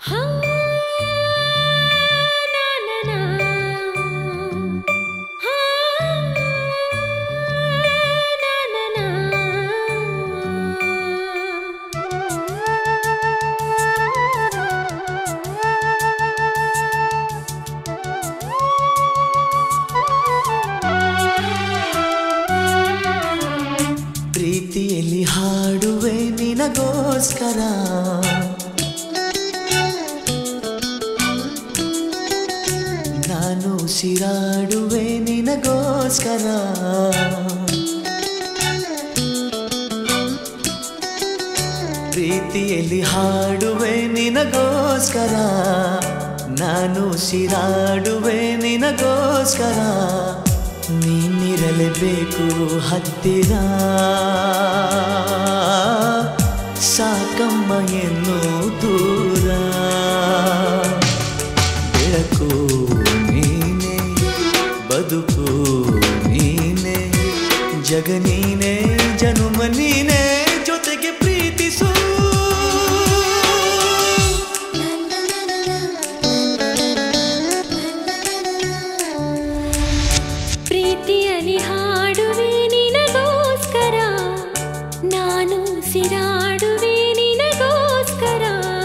ಪ್ರೀತಿಯಲ್ಲಿ ಹಾಡುವೆ ನಿನಗೋಸ್ಕರ ನಾನು ಉಸಿರಾಡುವೆ ನಿನಗೋಸ್ಕರ ಪ್ರೀತಿಯಲ್ಲಿ ಹಾಡುವೆ ನಿನಗೋಸ್ಕರ ನಾನು ಉಸಿರಾಡುವೆ ನಿನಗೋಸ್ಕರ ನೀನಿರಲೇಬೇಕು ಹತ್ತಿರ ಸಾಕಮ್ಮ ಎನ್ನು ದೂರ ಬೆಳಕು ನೀನೆ ಬದುಕು ನೀನೆ ಜಗ ನೀನೆ ಜನುಮ ನೀನೆ ಜೊತೆಗೆ ಪ್ರೀತಿಸು ಪ್ರೀತಿಯಲ್ಲಿ ಹಾಡುವೆ ನಿನಗೋಸ್ಕರ ನಾನು ಉಸಿರಾಡುವೆ ನಿನಗೋಸ್ಕರ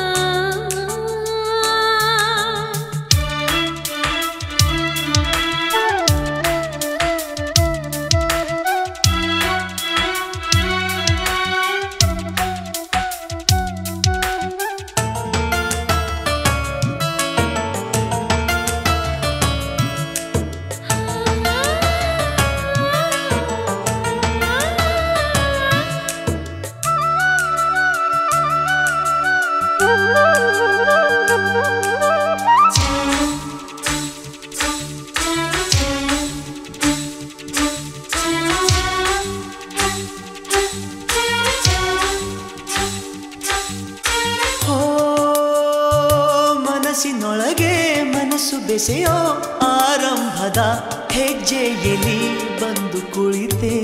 ಮನಸ್ಸಿನೊಳಗೆ ಮನಸ್ಸು ಬೆಸೆಯೋ ಆರಂಭದ ಹೆಜ್ಜೆಯಲ್ಲಿ ಬಂದು ಕುಳಿತೆ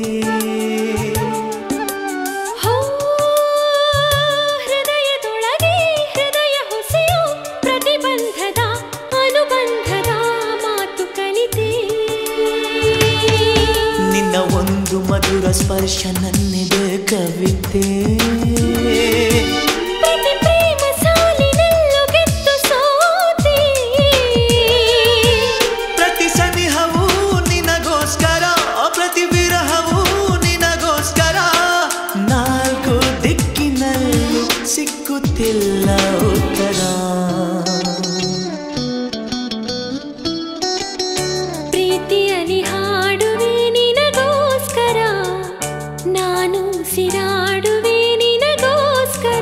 ಹೃದಯದೊಳಗೆ ಹೃದಯ ಹೊಸೆಯೋ ಪ್ರತಿಬಂಧದ ಅನುಬಂಧದ ಮಾತು ಕಲಿತೆ ನಿನ್ನ ಒಂದು ಮಧುರ ಸ್ಪರ್ಶ ನನ್ನೆದೆ ಕವಿತೆ ಸಿಕ್ಕುತ್ತಿಲ್ಲ ಉತ್ತರ ಪ್ರೀತಿಯಲ್ಲಿ ಹಾಡುವೆ ನಿನಗೋಸ್ಕರ ನಾನು ಉಸಿರಾಡುವೆ ನಿನಗೋಸ್ಕರ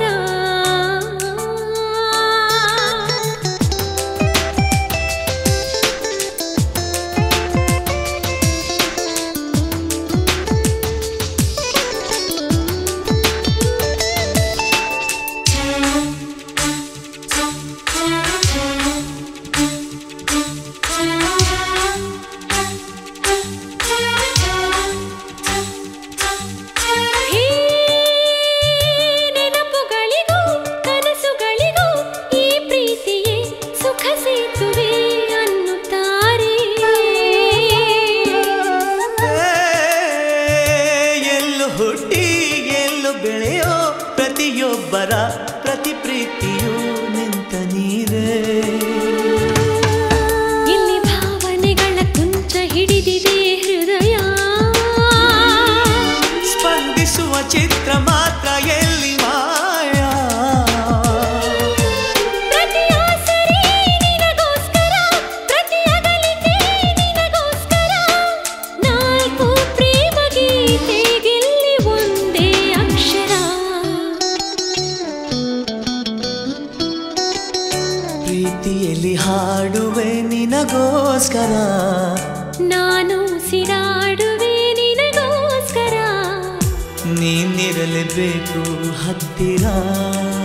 ಹುಟ್ಟಿ ಎಲ್ಲೋ ಬೆಳೆಯೋ ಪ್ರತಿಯೊಬ್ಬರ ಪ್ರತಿ ಪ್ರೀತಿಯೂ ನಿಂತ ನೀರೇ ಇಲ್ಲಿ ಭಾವನೆಗಳ ಕುಂಚ ಹಿಡಿದಿದೆ ಹೃದಯ ಸ್ಪಂದಿಸುವ ಚಿತ್ರ ಮಾತ್ರ ಎಲ್ಲಿ ಮಾಯಾ ಪ್ರತಿ ಆಸರೆ ನಿನಗೋಸ್ಕರ ಪ್ರತಿ ಅಗಲಿಕೆ ನಿನಗೋಸ್ಕರ ನಾಲ್ಕು ಪ್ರೇಮ ಗೀತೆಗೆಲ್ಲಿ ಒಂದೇ ಅಕ್ಷರ ಪ್ರೀತಿಯಲ್ಲಿ ಹಾಡುವೆ ನಿನಗೋಸ್ಕರ ನಾನು ಉಸಿರಾಡುವೆ ನಿನಗೋಸ್ಕರ ನೀನಿರಲೇಬೇಕು ಹತ್ತಿರ